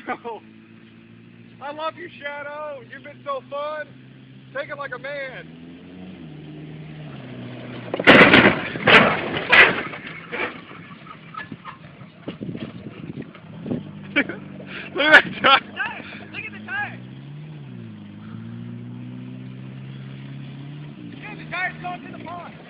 Shadow. I love you, Shadow. You've been so fun. Take it like a man. Look at that tire. Look at the tire. Yeah, the tire's going to the pond.